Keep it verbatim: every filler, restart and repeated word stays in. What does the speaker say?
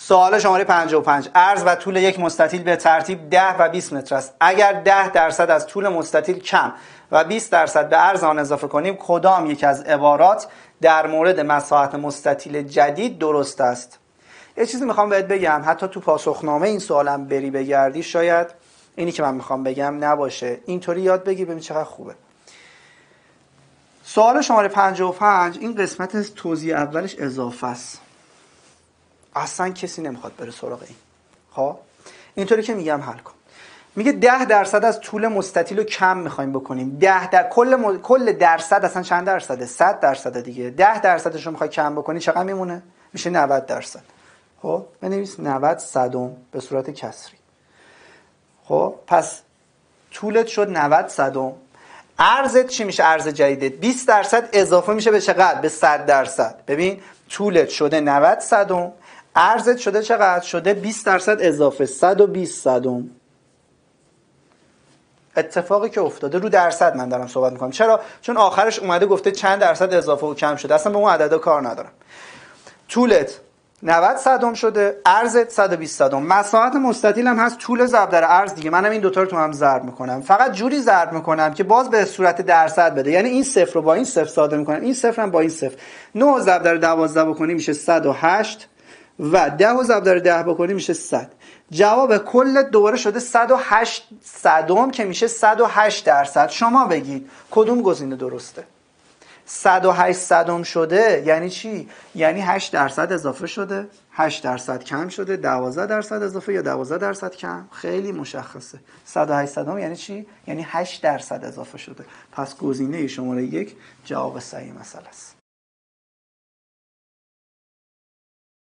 سوال شماره پنجاه و پنج. عرض و طول یک مستطیل به ترتیب ده و بیست متر است. اگر ده درصد از طول مستطیل کم و بیست درصد به عرض آن اضافه کنیم، کدام یک از عبارات در مورد مساحت مستطیل جدید درست است؟ یه چیزی میخوام بهت بگم، حتی تو پاسخنامه این سوالم بری بگردی شاید اینی که من میخوام بگم نباشه. اینطوری یاد بگیر ببین چقدر خوبه. سوال شماره پنجاه و پنج این قسمت توضیح اولش اضافه است. اصلا کسی نمیخواد بره سراغ این. خب اینطوری که میگم حل کن. میگه ده درصد از طول مستطیل رو کم میخوایم بکنیم. ده در کل م... کل درصد اصلا چند درصده؟ صد درصد دیگه. ده درصدش رو میخوای کم بکنی چقدر میمونه؟ میشه نود درصد. خب بنویس نود صدم به صورت کسری. خب پس طولت شد نود صدم. عرضت چی میشه؟ عرض جدیدت بیست درصد اضافه میشه به چقدر؟ به صد درصد. ببین طولت شده نود صدم، عرضت شده چقدر؟ شده بیست درصد اضافه صد و بیست صدم. اتفاقی که افتاده رو درصد من دارم صحبت میکنم. چرا؟ چون آخرش اومده گفته چند درصد اضافه و کم شده. اصلا به اون عددا کار ندارم. طولت نود صدم شده، عرضت صد و بیست صدم. مساحت مستطیل هم هست طول ضرب در عرض دیگه. منم این دوتا رو تو هم ضرب میکنم. فقط جوری ضرب میکنم که باز به صورت درصد بده. یعنی این صفر رو با این صفر ساده میکنم، این صفر هم با این صفر. نه ضرب در دوازده بکنی میشه صد و هشت و ده ضرب در ده بکنی میشه صد. جواب کل دوباره شده صد و هشت صدم که میشه صد و هشت درصد. شما بگید کدوم گزینه درسته؟ صد و هشت صدم شده یعنی چی؟ یعنی هشت درصد اضافه شده، هشت درصد کم شده، دوازده درصد اضافه یا دوازده درصد کم. خیلی مشخصه. صد و هشت صدم یعنی چی؟ یعنی هشت درصد اضافه شده. پس گزینه شماره یک جواب صحیح مسئله است.